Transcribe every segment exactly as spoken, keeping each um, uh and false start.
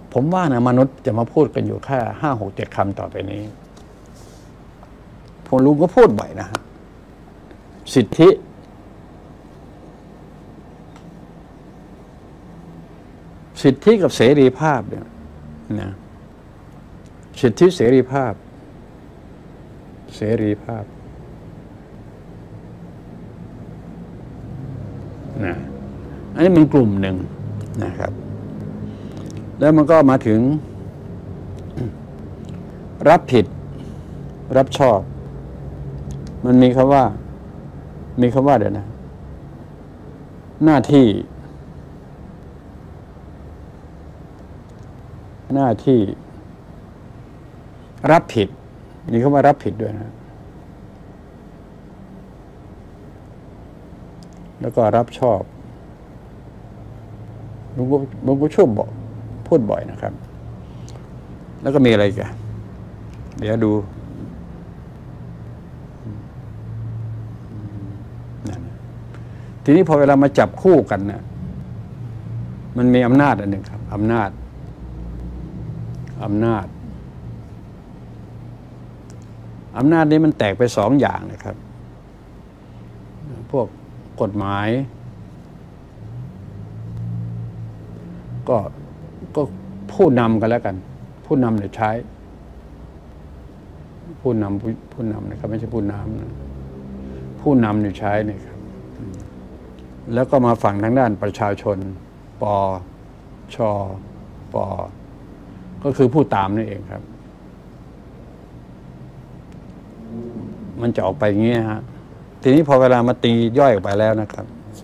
ผมว่านะมนุษย์จะมาพูดกันอยู่แค่ห้าหกเจ็ดคำต่อไปนี้ผมลุงก็พูดบ่อยนะฮะสิทธิสิทธิกับเสรีภาพเนี่ยนะสิทธิเสรีภาพเสรีภาพนะอันนี้มันกลุ่มหนึ่งนะครับแล้วมันก็มาถึงรับผิดรับชอบมันมีคำว่ามีคำว่าเดี๋ยวนะหน้าที่หน้าที่รับผิดมีคำว่ารับผิดด้วยนะแล้วก็รับชอบลุงก็ลุงก็ชอบบอกพูดบ่อยนะครับแล้วก็มีอะไรกันเดี๋ยวดูทีนี้พอเวลามาจับคู่กันนะมันมีอำนาจอันหนึ่งครับอำนาจอำนาจอำนาจนี้มันแตกไปสองอย่างนะครับพวกกฎหมายก็ก็ผู้นำกันแล้วกันผู้นำเนี่ยใช้ผู้นำผู้ผู้นำนะครับไม่ใช่ผู้นำนะผู้นำเนี่ยใช้เนี่ยครับแล้วก็มาฝั่งทางด้านประชาชนปชปก็คือผู้ตามนั่นเองครับมันจะออกไปอย่างนี้ฮะทีนี้พอเวลามาตีย่อยออกไปแล้วนะครับ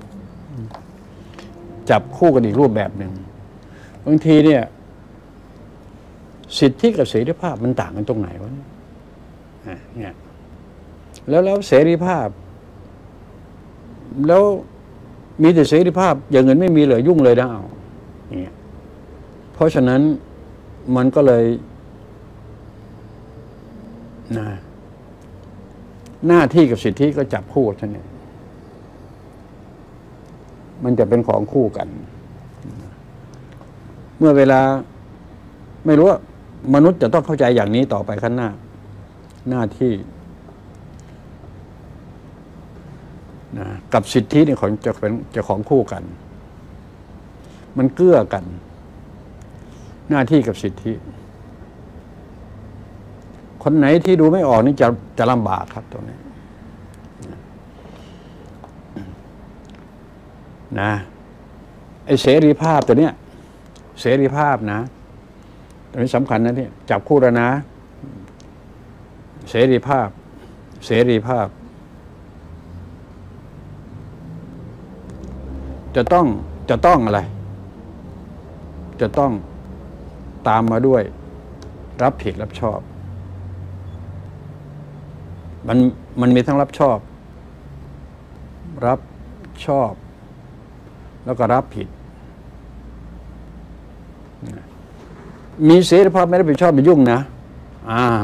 จับคู่กันอีกรูปแบบหนึ่งบางทีเนี่ยสิทธิกับเสรีภาพมันต่างกันตรงไหนวะเนี่ยแล้วแล้วเสรีภาพแล้วมีแต่เสรีภาพอย่างเงินไม่มีเลยยุ่งเลยนะเอาอย่างเงี้ยเพราะฉะนั้นมันก็เลยนะหน้าที่กับสิทธิก็จับคู่กันเนี่ยมันจะเป็นของคู่กันเมื่อเวลาไม่รู้ว่ามนุษย์จะต้องเข้าใจอย่างนี้ต่อไปข้างหน้าหน้าที่นะกับสิทธิเนี่ยของจะเป็นจะของคู่กันมันเกื้อกันหน้าที่กับสิทธิคนไหนที่ดูไม่ออกนี่จะจะลำบากครับตรงนี้นะไอ้เสรีภาพตัวเนี้ยเสรีภาพนะตัวนี้สำคัญนะเนี่ยจับคู่แล้วนะเสรีภาพเสรีภาพจะต้องจะต้องอะไรจะต้องตามมาด้วยรับผิดรับชอบมันมันมีทั้งรับชอบรับชอบแล้วก็รับผิดมีเสรีภาพไม่รับผิดชอบมันยุ่งนะอ่า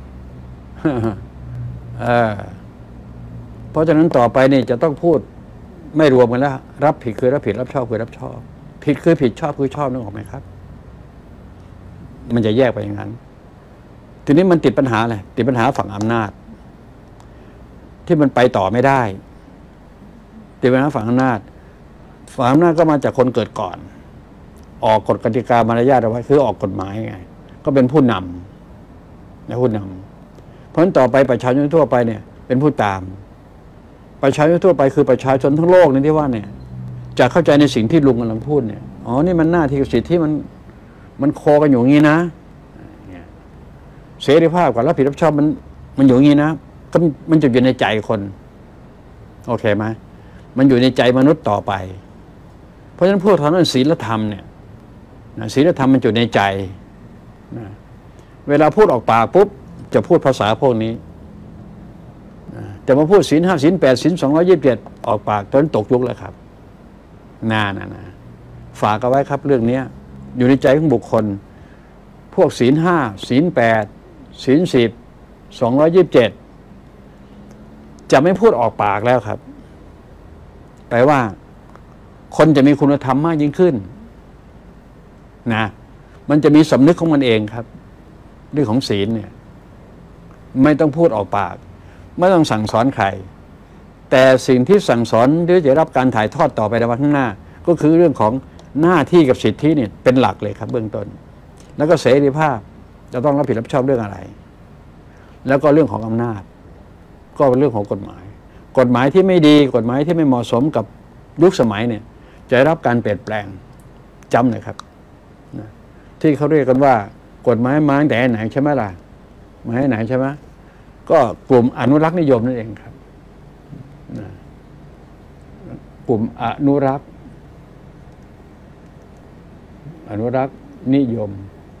เออเพราะฉะนั้นต่อไปนี่จะต้องพูดไม่รวมกันแล้วรับผิดคือรับผิดรับชอบคือรับชอบผิดคือผิดชอบคือชอบนึกออกไหมครับมันจะแยกไปอย่างนั้นทีนี้มันติดปัญหาอะไรติดปัญหาฝั่งอำนาจที่มันไปต่อไม่ได้ติดปัญหาฝั่งอำนาจฝั่งอำนาจก็มาจากคนเกิดก่อนออกกฎกติกามารยาทเอาไว้คือออกกฎหมายไงก็เป็นผู้นำนะผู้นำเพราะฉะนั้นต่อไปประชาชนทั่วไปเนี่ยเป็นผู้ตามประชาชนทั่วไปคือประชาชนทั้งโลกนี่ที่ว่าเนี่ยจะเข้าใจในสิ่งที่ลุงกำลังพูดเนี่ยอ๋อนี่มันหน้าที่สิทธิที่มันมันโคกันอยู่อย่างนี้นะเสรีภาพกับรับผิดรับชอบมันมันอยู่อย่างนี้นะก็มันจะอยู่ในใจคนโอเคไหมมันอยู่ในใจมนุษย์ต่อไปเพราะฉะนั้นพวกทางด้านศีลธรรมเนี่ยศีลธรรมมันอยู่ในใจนะเวลาพูดออกปากปุ๊บจะพูดภาษาพวกนี้จะมาพูดศีลห้าศีลแปดศีลสองร้อยยี่สิบเจ็ดออกปากจนตกยุคแล้วครับน่านะนะฝากเอาไว้ครับเรื่องนี้อยู่ในใจของบุคคลพวกศีลห้าศีลแปดศีลสิบสองร้อยยี่สิบเจ็ดจะไม่พูดออกปากแล้วครับแปลว่าคนจะมีคุณธรรมมากยิ่งขึ้นนะมันจะมีสำนึกของมันเองครับเรื่องของศีลเนี่ยไม่ต้องพูดออกปากไม่ต้องสั่งสอนใครแต่สิ่งที่สั่งสอนหรือจะรับการถ่ายทอดต่อไปในวันข้างหน้าก็คือเรื่องของหน้าที่กับสิทธิเนี่ยเป็นหลักเลยครับเบื้องต้นแล้วก็เสรีภาพจะต้องรับผิดรับชอบเรื่องอะไรแล้วก็เรื่องของอำนาจก็เป็นเรื่องของกฎหมายกฎหมายที่ไม่ดีกฎหมายที่ไม่เหมาะสมกับยุคสมัยเนี่ยจะได้รับการเปลี่ยนแปลงจำเลยครับนะที่เขาเรียกกันว่ากฎหมายมาตั้งแต่ไหนใช่ไหมล่ะมาให้ไหนใช่ไหมก็กลุ่มอนุรักษ์นิยมนั่นเองครับนะกลุ่มอนุรักษ์อนุรักษ์นิยม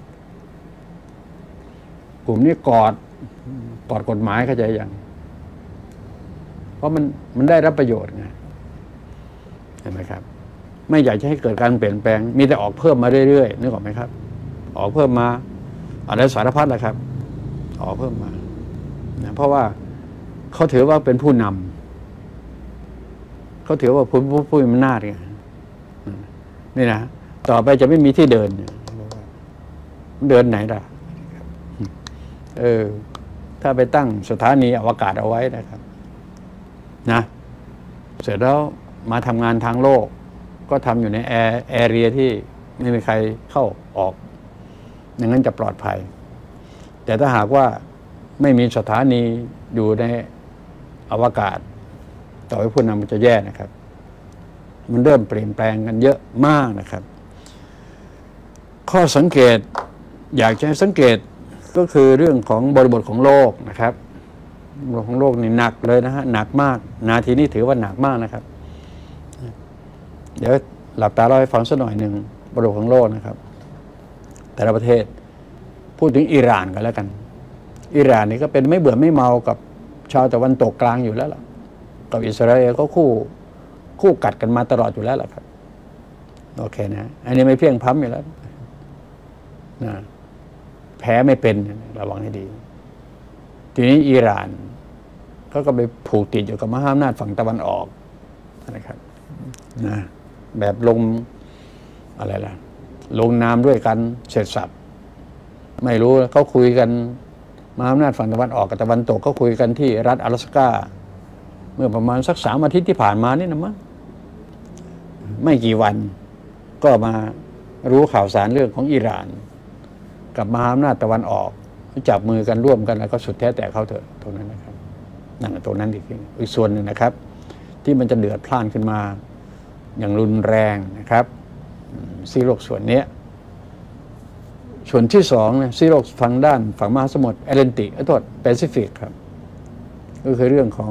กลุ่มนี้กอดกอดกฎหมายเข้าใจยังเพราะมันมันได้รับประโยชน์ไงเห็นไหมครับไม่อยากจะให้เกิดการเปลี่ยนแปลงมีแต่ออกเพิ่มมาเรื่อยๆนึกออกไหมครับออกเพิ่มมาอะไรสารพัดแหละครับออกเพิ่มมานะเพราะว่าเขาถือว่าเป็นผู้นำเขาถือว่าผู้ผู้ผู้มีอำนาจไงนี่นะต่อไปจะไม่มีที่เดินเดินไหนล่ะเออถ้าไปตั้งสถานีอวกาศเอาไว้นะครับนะเสร็จแล้วมาทำงานทางโลกก็ทำอยู่ในแอร์แอเรียที่ไม่มีใครเข้าออกอย่างนั้นจะปลอดภัยแต่ถ้าหากว่าไม่มีสถานีอยู่ในอวกาศต่อไปผู้นำมันจะแย่นะครับมันเริ่มเปลี่ยนแปลงกันเยอะมากนะครับข้อสังเกตอยากจะให้สังเกตก็คือเรื่องของบริบทของโลกนะครับบริบทของโลกนี่หนักเลยนะฮะหนักมากนาทีนี้ถือว่าหนักมากนะครับเดี๋ยวหลับตาเล่าให้ฟังสักหน่อยหนึ่งบริบทของโลกนะครับแต่ละประเทศพูดถึงอิหร่านกันแล้วกันอิหร่านนี่ก็เป็นไม่เบื่อไม่เมากับชาวตะวันตกกลางอยู่แล้วล่ะกับอิสราเอลก็คู่คู่กัดกันมาตลอดอยู่แล้วล่ะครับโอเคนะอันนี้ไม่เพียงพล้ำอยู่แล้วนะแพ้ไม่เป็นระวังให้ดีทีนี้อิหร่านเขาก็ไปผูกติดอยู่กับมหาอำนาจฝั่งตะวันออกนะครับนะแบบลงอะไรล่ะลงนามด้วยกันเสร็จสับไม่รู้เขาคุยกันมหาอำนาจฝั่งตะวันออกกับตะวันตกเขาคุยกันที่รัฐ阿拉斯ก้าเมื่อประมาณสักสามอาทิตย์ที่ผ่านมานี่นะมั้งไม่กี่วันก็มารู้ข่าวสารเรื่องของอิหร่านกับมหาอำนาจตะวันออกจับมือกันร่วมกันแล้วก็สุดแท้แต่เขาเถอะตรงนั้นนะครับนั่นตรงนั้นอีกอีกส่วนหนึ่งนะครับที่มันจะเดือดพล่านขึ้นมาอย่างรุนแรงนะครับซีโรกส่วนนี้ส่วนที่สองเนี่ยซีโรกฝั่งด้านฝั่งมหาสมุทรแอตแลนติกไอ้ตัวแปซิฟิกครับก็คือเรื่องของ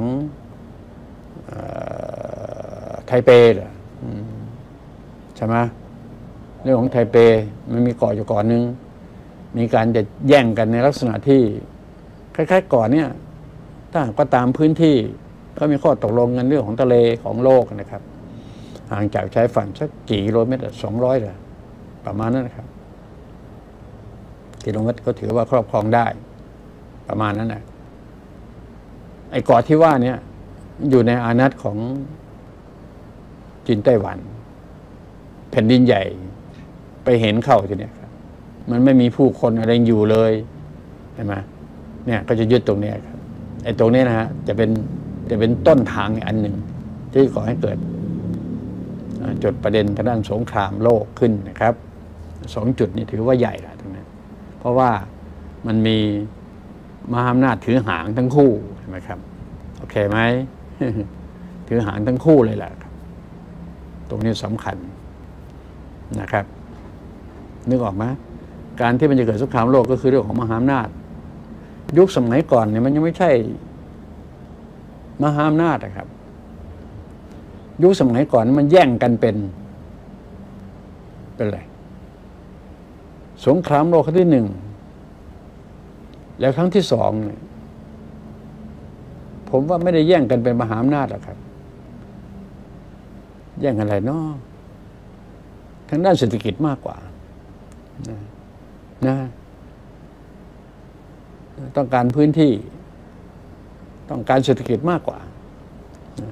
ไทเปเหรอใช่ไหมเรื่องของไทเปมันมีเกาะอยู่เกาะหนึ่งมีการจะแย่งกันในลักษณะที่คล้ายๆเกาะเนี่ยถ้าก็ตามพื้นที่ก็มีข้อตกลงกันเรื่องของทะเลของโลกนะครับห่างจากชายฝั่งสักกี่กิโลเมตรสองร้อยเหรอประมาณนั้นนะครับกิโลเมตรก็ถือว่าครอบครองได้ประมาณนั้นนะไอ้เกาะที่ว่านี้อยู่ในอานัตของจีนไต้หวันแผ่นดินใหญ่ไปเห็นเข้าทีเนี้ยครับมันไม่มีผู้คนอะไรอยู่เลยใช่ไหมเนี่ยก็จะยึดตรงนี้ครับไอ้ตรงนี้นะฮะจะเป็นจะเป็นต้นทางอันหนึ่งที่ก่อให้เกิดจุดประเด็นทางด้านสงครามโลกขึ้นนะครับสองจุดนี้ถือว่าใหญ่ละตรงนั้นเพราะว่ามันมีมหาอำนาจถือหางทั้งคู่ใช่ไหมครับโอเคไหม ถือหางทั้งคู่เลยแหละตรงนี้สำคัญนะครับนึกออกไหมการที่มันจะเกิดสงครามโลกก็คือเรื่องของมหาอำนาจยุคสมัยก่อนเนี่ยมันยังไม่ใช่มหาอำนาจนะครับยุคสมัยก่อนมันแย่งกันเป็นเป็นอะไรสงครามโลกครั้งที่หนึ่งแล้วครั้งที่สองเนี่ยผมว่าไม่ได้แย่งกันเป็นมหาอำนาจหรอกครับแย่งอะไรเนาะทางด้านเศรษฐกิจมากกว่านะนะต้องการพื้นที่ต้องการเศรษฐกิจมากกว่านะ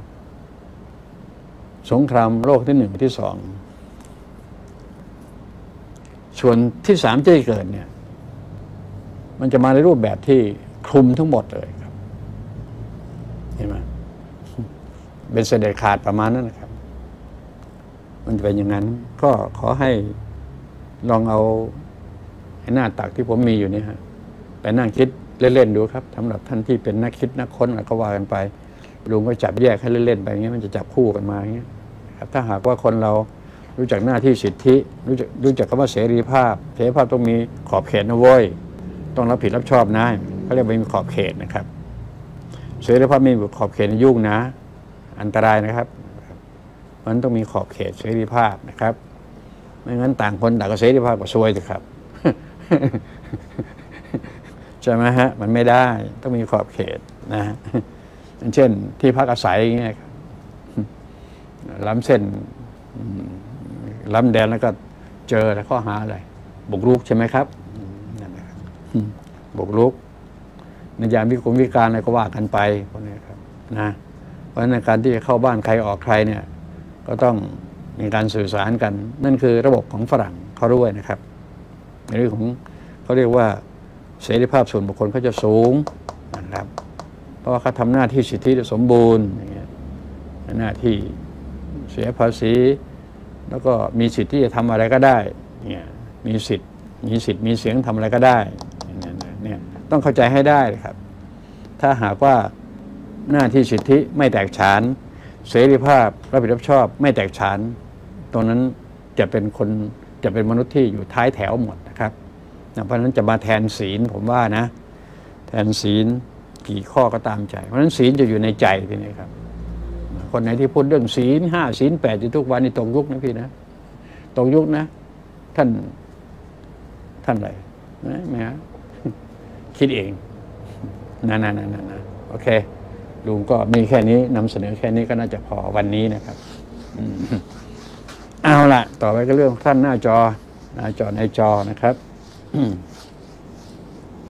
สงครามโลกที่หนึ่งที่สองชส่วนที่สามที่จะเกิดเนี่ยมันจะมาในรูปแบบที่คลุมทั้งหมดเลยครับเห็นไหมเป็นเสด็จขาดประมาณนั้นนะครับมันจะเป็นอย่างนั้น ก็ขอให้ลองเอาหน้าตักที่ผมมีอยู่เนี่ยฮะไปนั่งคิดเล่นๆดูครับสำหรับท่านที่เป็นนักคิดนักค้นอะไรก็ว่ากันไปลุงก็จับแยกให้เล่นๆไปอย่างเงี้ยมันจะจับคู่กันมาอย่างเงี้ยครับถ้าหากว่าคนเรารู้จักหน้าที่สิทธิรู้จักรู้จักคำว่าเสรีภาพเสรีภาพต้องมีขอบเขตนะเว้ยต้องรับผิดรับชอบนะเขาเรียกว่ามีขอบเขตนะครับเสรีภาพไม่มีขอบเขตยุ่งนะอันตรายนะครับมันต้องมีขอบเขตเสรีภาพนะครับไม่งั้นต่างคนต่างก็เสรีภาพก็ซวยสิครับ ใช่ไหมฮะมันไม่ได้ต้องมีขอบเขตนะฮะเช่นที่พักอาศัยอย่างเงี้ยล้ำเส้นล้ำแดนแล้วก็เจอแล้วข้อหาอะไรบุกรุกใช่ไหมครับนั่นแหละบุกรุกในยามวิกลวิการอะไรก็ว่ากันไปพวกนี้ครับนะเพราะในการที่จะเข้าบ้านใครออกใครเนี่ยก็ต้องมีการสื่อสารกันนั่นคือระบบของฝรั่งเขาด้วยนะครับในเรื่องของเขาเรียกว่าเสรีภาพส่วนบุคคลเขาจะสูงนะครับเพราะว่าเขาทำหน้าที่สิทธิสมบูรณ์อย่างเงี้ยหน้าที่เสียภาษีแล้วก็มีสิทธิ์ที่จะทำอะไรก็ได้เนี่ยมีสิทธิ์มีสิทธิ์มีเสียงทำอะไรก็ได้เนี่ยต้องเข้าใจให้ได้ครับถ้าหากว่าหน้าที่สิทธิไม่แตกฉานเสรีภาพรับผิดรับชอบไม่แตกฉานตรงนั้นจะเป็นคนจะเป็นมนุษย์ที่อยู่ท้ายแถวหมดนะครับเพราะฉะนั้นจะมาแทนศีลผมว่านะแทนศีลกี่ข้อก็ตามใจเพราะฉะนั้นศีลจะอยู่ในใจทีนี้ครับคนไหนที่พูดเรื่องศีลห้าศีลแปดอยู่ทุกวันนี่ตรงยุคนะพี่นะตรงยุคนะท่านท่านอะไรนะแม่คิดเองนะนะนะนะโอเคลุงก็มีแค่นี้นำเสนอแค่นี้ก็น่าจะพอวันนี้นะครับเอาล่ะต่อไปก็เรื่องท่านหน้าจอหน้าจอในจอนะครับ